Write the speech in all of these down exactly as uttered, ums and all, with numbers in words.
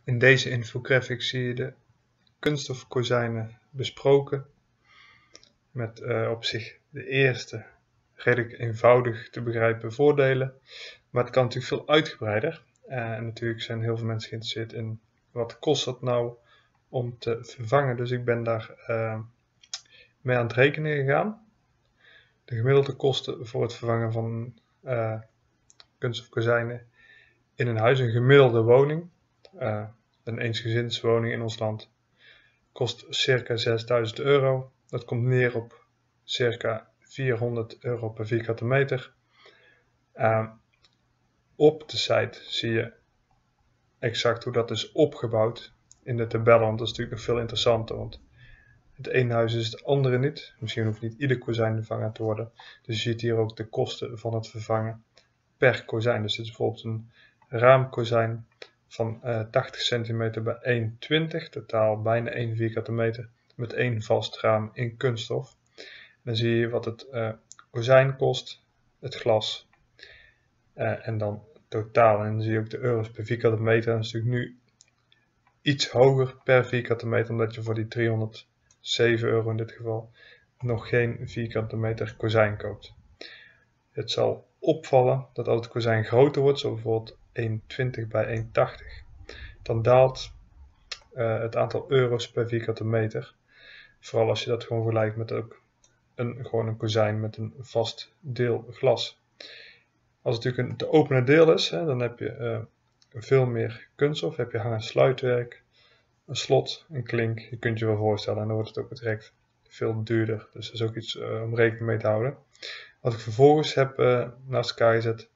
In deze infographic zie je de kunststof kozijnen besproken. Met uh, op zich de eerste redelijk eenvoudig te begrijpen voordelen. Maar het kan natuurlijk veel uitgebreider. Uh, en natuurlijk zijn heel veel mensen geïnteresseerd in wat kost dat nou om te vervangen. Dus ik ben daar uh, mee aan het rekenen gegaan. De gemiddelde kosten voor het vervangen van uh, kunststof kozijnen in een huis, een gemiddelde woning, uh, een eensgezinswoning in ons land, kost circa zesduizend euro. Dat komt neer op circa vierhonderd euro per vierkante meter. Uh, op de site zie je exact hoe dat is opgebouwd in de tabellen, want dat is natuurlijk nog veel interessanter. Want het ene huis is het andere niet. Misschien hoeft niet ieder kozijn vervangen te worden. Dus je ziet hier ook de kosten van het vervangen per kozijn. Dus dit is bijvoorbeeld een raamkozijn van uh, tachtig centimeter bij één komma twintig, totaal bijna één vierkante meter, met één vast raam in kunststof. En dan zie je wat het uh, kozijn kost, het glas uh, en dan totaal. En dan zie je ook de euro's per vierkante meter. Dat is natuurlijk nu iets hoger per vierkante meter, omdat je voor die driehonderdzeven euro in dit geval nog geen vierkante meter kozijn koopt. Het zal opvallen dat als het kozijn groter wordt, zoals bijvoorbeeld één komma twintig bij één komma tachtig, dan daalt uh, het aantal euro's per vierkante meter. Vooral als je dat gewoon vergelijkt met ook een, gewoon een kozijn met een vast deel glas. Als het natuurlijk een te openen deel is, hè, dan heb je uh, veel meer kunststof. Heb je hang- en sluitwerk, een slot, een klink. Je kunt je wel voorstellen en dan wordt het ook direct veel duurder. Dus dat is ook iets uh, om rekening mee te houden. Wat ik vervolgens heb uh, naast elkaar gezet,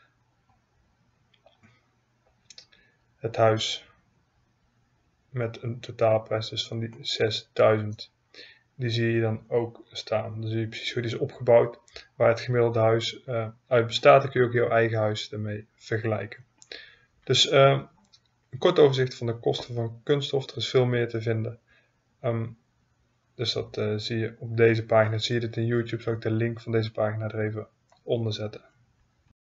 het huis met een totaalprijs dus van die zesduizend. Die zie je dan ook staan. Dan zie je precies hoe die is opgebouwd, waar het gemiddelde huis uh, uit bestaat. Dan kun je ook jouw eigen huis ermee vergelijken. Dus uh, een kort overzicht van de kosten van kunststof. Er is veel meer te vinden. Um, dus dat uh, zie je op deze pagina. Zie je dit in YouTube, zal ik de link van deze pagina er even onder zetten.